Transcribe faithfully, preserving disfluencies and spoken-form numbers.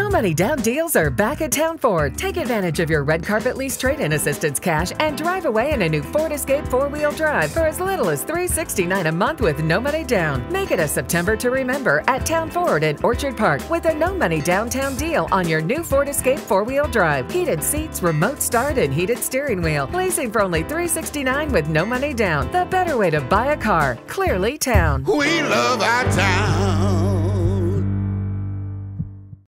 No money down deals are back at Towne Ford. Take advantage of your red carpet lease trade-in assistance cash and drive away in a new Ford Escape four-wheel drive for as little as three hundred sixty-nine dollars a month with no money down. Make it a September to remember at Towne Ford in Orchard Park with a no money downtown deal on your new Ford Escape four-wheel drive. Heated seats, remote start, and heated steering wheel. Leasing for only three hundred sixty-nine dollars with no money down. The better way to buy a car. Clearly Towne. We love our town.